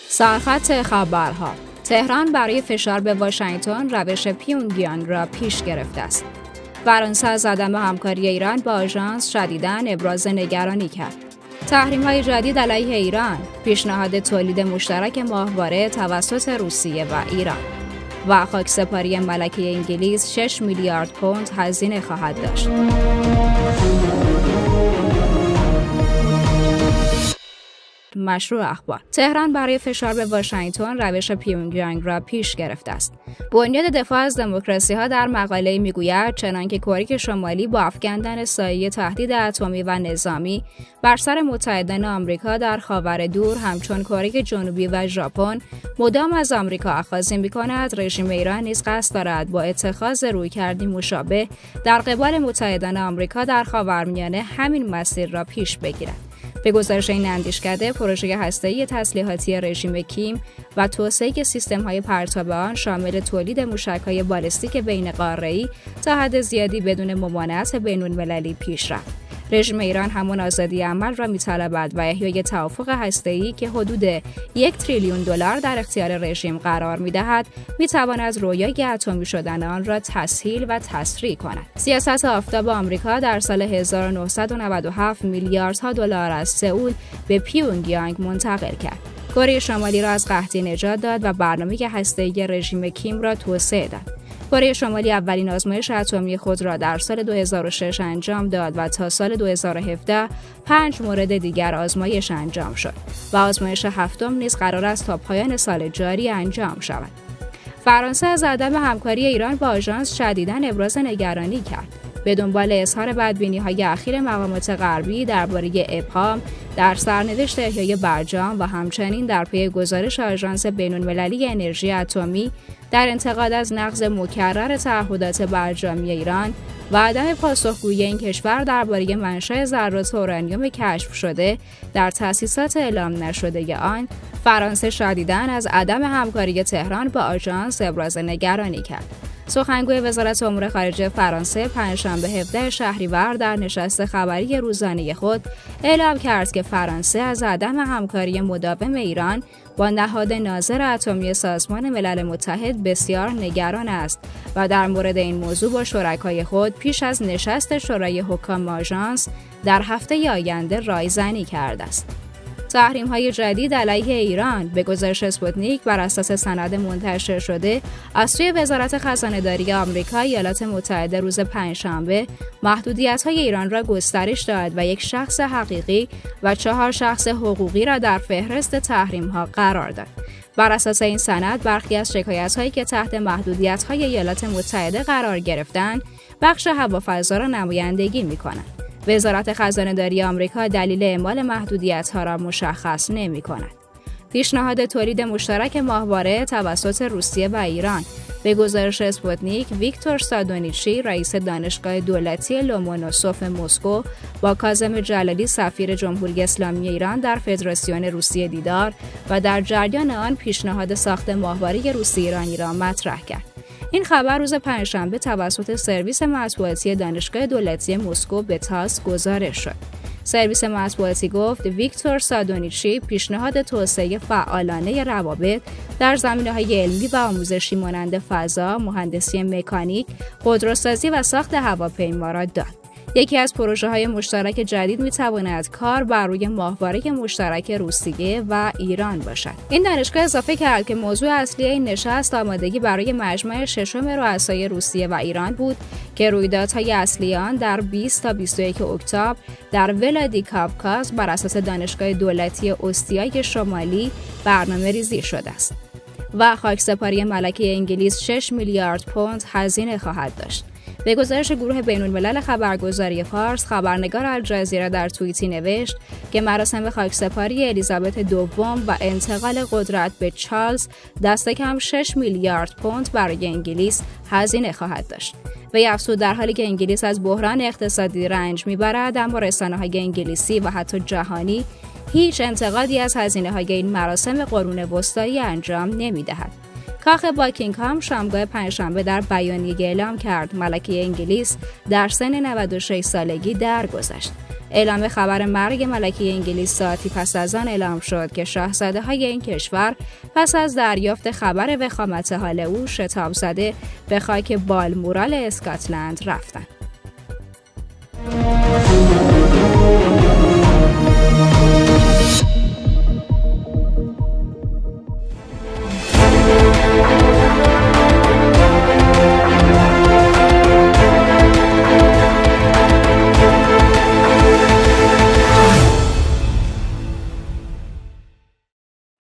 سرخط خبرها: تهران برای فشار به واشنگتن روش پیونگیانگ را پیش گرفته است. فرانسه از عدم همکاری ایران با آژانس شدیداً ابراز نگرانی کرد. تحریم‌های جدید علیه ایران، پیشنهاد تولید مشترک ماهواره توسط روسیه و ایران و خاکسپاری ملکه انگلیس 6 میلیارد پوند هزینه خواهد داشت. مشروع اخبار: تهران برای فشار به واشنگتن روش پیونگیانگ را پیش گرفته است. بنیاد دفاع از دموکراسی‌ها در مقاله میگوید چنانکه کره شمالی با افکندن سایه تهدید اتمی و نظامی بر سر متحدان آمریکا در خاور دور همچون کره جنوبی و ژاپن مدام از آمریکا اخاذی می‌کند، رژیم ایران نیز قصد دارد با اتخاذ رویکردی مشابه در قبال متحدان آمریکا در خاورمیانه همین مسیر را پیش بگیرد. به گزارش این اندیشکده، پروژه هسته‌ای تسلیحاتی رژیم کیم و توسعه سیستم‌های پرتاب آن شامل تولید موشک‌های بالستیک بین‌قاره‌ای تا حد زیادی بدون ممانعت بین‌المللی پیش رفت. رژیم ایران همان آزادی عمل را می‌طلبد و احیای توافق هسته‌ای که حدود 1 تریلیون دلار در اختیار رژیم قرار می‌دهد، می‌تواند رویای اتمی شدن آن را تسهیل و تسریع کند. سیاست آفتاب آمریکا در سال 1997 میلیاردها دلار از سئول به پیونگیانگ منتقل کرد. کره شمالی را از قحطی نجات داد و برنامه هسته‌ای رژیم کیم را توسعه داد. کره شمالی اولین آزمایش اتمی خود را در سال 2006 انجام داد و تا سال 2017 5 مورد دیگر آزمایش انجام شد و آزمایش هفتم نیز قرار است تا پایان سال جاری انجام شود. فرانسه از عدم همکاری ایران با آژانس شدیداً ابراز نگرانی کرد. به دنبال اظهار بدبینی‌های اخیر مقامات غربی درباره ابهام در سرنوشت احیای برجام و همچنین در پی گزارش آژانس بین‌المللی انرژی اتمی در انتقاد از نقض مکرر تعهدات برجامی ایران و عدم پاسخگویی این کشور درباره منشأ ذرات اورانیوم کشف شده در تأسیسات اعلام نشده آن، فرانسه شدیداً از عدم همکاری تهران با آژانس ابراز نگرانی کرد. سخنگوی وزارت امور خارجه فرانسه پنجشنبه 17 شهریور در نشست خبری روزانه خود اعلام کرد که فرانسه از عدم همکاری مداوم ایران با نهاد ناظر اتمی سازمان ملل متحد بسیار نگران است و در مورد این موضوع با شرکای خود پیش از نشست شورای حکام آژانس در هفته آینده رایزنی کرده است. تحریم‌های جدید علیه ایران: به گزارش اسپوتنیک بر اساس سند منتشر شده از سوی وزارت خزانه‌داری آمریکا، ایالات متحده روز پنجشنبه محدودیت‌های ایران را گسترش داد و یک شخص حقیقی و 4 شخص حقوقی را در فهرست تحریم‌ها قرار داد. بر اساس این سند، برخی از شکایت‌هایی که تحت محدودیت‌های ایالات متحده قرار گرفتند، بخش هوافضا را نمایندگی می‌کنند. وزارت خزانه‌داری آمریکا دلیل اعمال محدودیت‌ها را مشخص نمی‌کند. پیشنهاد تولید مشترک ماهواره توسط روسیه و ایران: به گزارش اسپوتنیک، ویکتور سادونیچی، رئیس دانشگاه دولتی لومونوسوف مسکو، با کاظم جلالی سفیر جمهوری اسلامی ایران در فدراسیون روسیه دیدار و در جریان آن پیشنهاد ساخت ماهواره روسی ایرانی را مطرح کرد. این خبر روز پنجشنبه توسط سرویس مطبوعاتی دانشگاه دولتی مسکو به تاس گزارش شد. سرویس مطبوعاتی گفت ویکتور سادونیچی پیشنهاد توسعه فعالانه روابط در زمینه‌های علمی و آموزشی مانند فضا، مهندسی مکانیک، خودروسازی و ساخت هواپیما را داد. یکی از پروژه‌های مشترک جدید می‌تواند کار بر روی ماهواره مشترک روسیه و ایران باشد. این دانشگاه اضافه کرد که موضوع اصلی این نشست آمادگی برای مجمع ششم رؤسای روسیه و ایران بود که رویدادهای اصلی آن در 20 تا 21 اکتبر در ولادیکاوکاز بر اساس دانشگاه دولتی اوستیای شمالی برنامه‌ریزی شده است و خاکسپاری ملکه انگلیس 6 میلیارد پوند هزینه خواهد داشت. به گزارش گروه بین‌الملل خبرگزاری فارس، خبرنگار الجزیره در توییتی نوشت که مراسم خاکسپاری الیزابت دوم و انتقال قدرت به چارلز دست کم 6 میلیارد پوند برای انگلیس هزینه خواهد داشت. وی افزود در حالی که انگلیس از بحران اقتصادی رنج میبرد، اما رسانه‌های انگلیسی و حتی جهانی هیچ انتقادی از هزینه‌های این مراسم قرون وسطایی انجام نمی‌دهد. کاخ باکینگهام شامگاه پنجشنبه در بیانیه اعلام کرد ملکه انگلیس در سن 96 سالگی درگذشت. اعلام خبر مرگ ملکه انگلیس ساعتی پس از آن اعلام شد که شاهزاده‌های این کشور پس از دریافت خبر وخامت حال او شتاب زده به خاک بالمورال اسکاتلند رفتند.